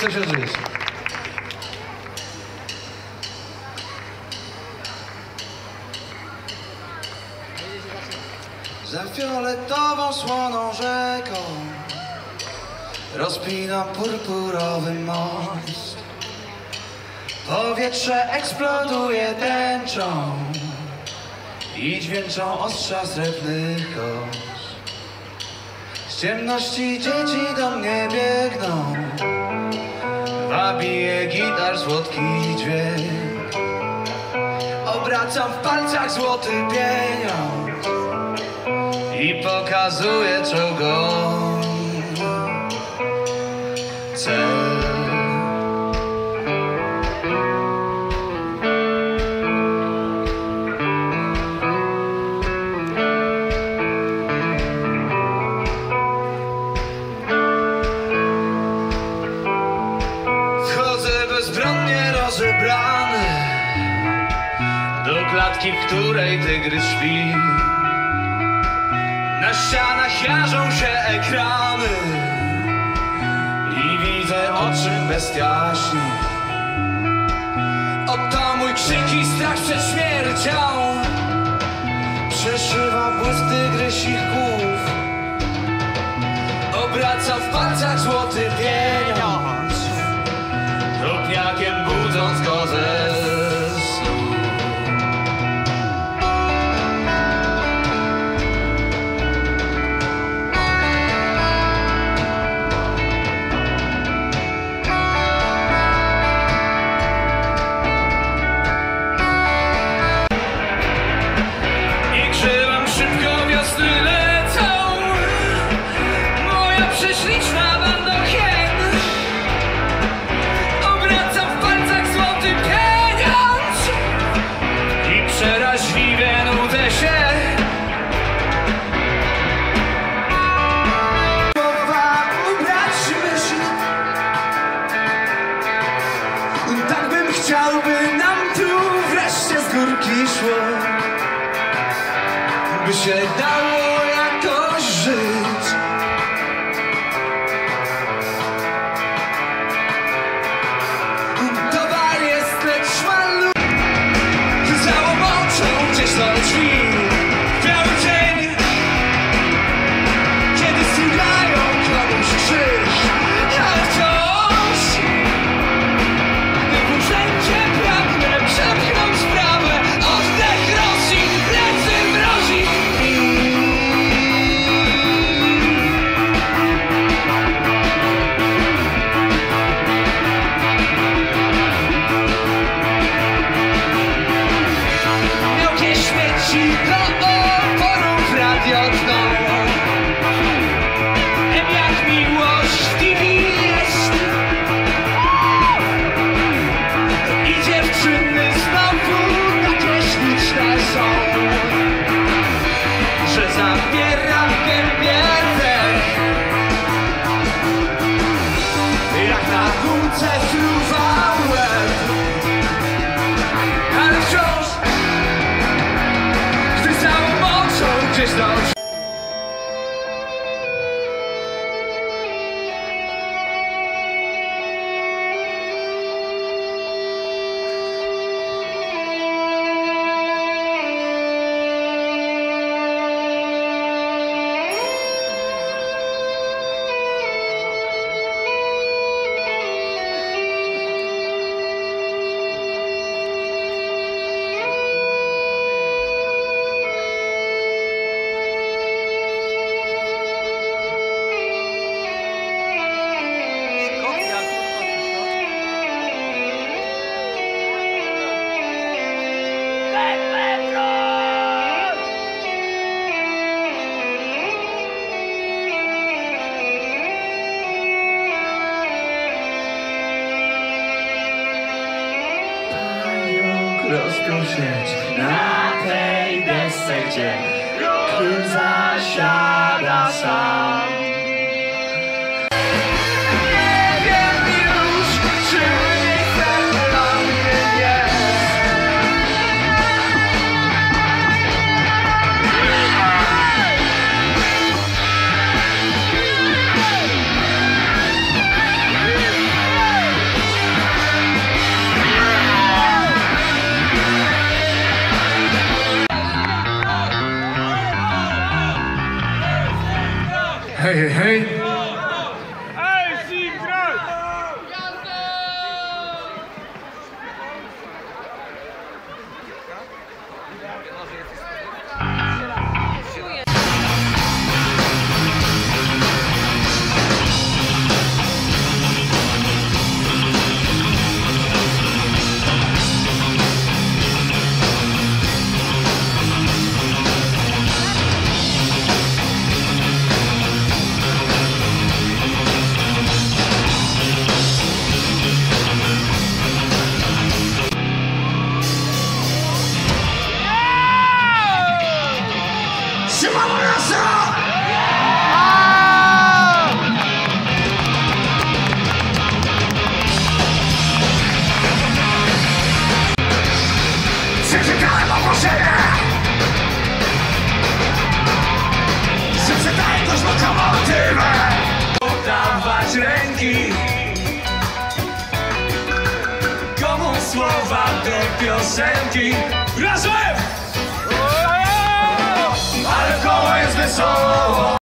coś odżyć. Za fioletową słoną rzeką rozpinam purpurowy most. Powietrze eksploduje tęczą i dźwięczą ostrza srebrnych kos. Z ciemności dzieci do mnie biegną, wabi je gitar słodki dźwięk. Obracam w palcach złoty pieniądz i pokazuję czołgom cel. Wchodzę bezbronnie rozebrany do klatki, w której tygrys śpi. Na ścianach jarzą się ekrany i widzę oczy bestiaśni. Oto mój krzyk i strach przed śmiercią przeszywa błysk tygrysich głów. Obracam w palcach złoty pieniądz, drobniakiem budząc go ze snu. I krzywam szybko, wiosny lecą, moja prześliczna bandochem. Obracam w palcach złoty pieniądz i przeraźliwie nudzę się. Słowa ubrać myśl, tak bym chciał, by nam tu wreszcie z górki szło, by się dało jakoś żyć. Towar jest lecz malutki, załomoczą gdzieś na drzwi. Biały dzień, kiedy stygają komuś krzyż, ale wciąż wyburzęcie pragnę przepchnąć sprawę. Oddech Rosji, plecy mrozi. Miałkie śmieci do oporów radio tną. Jak miłość w TV jest i dziewczyny znowu takie śliczne są, że zabiera w gębie dech. Jak na gumce fruwa łeb, ale wciąż, gdy załomoczą gdzieś do drzwi. Rozpiął sieć na tej desce, gdzie król zasiada sam. Nie wiem już, czy miejsce dla mnie jest. Hej, hej, hej. Siemano Rasa! Przeczytałem ogłoszenie, że przedaję ktoś lokomotywę. Podawać ręki, komu słowa do piosenki. Razem! Ale koło jest wesoło.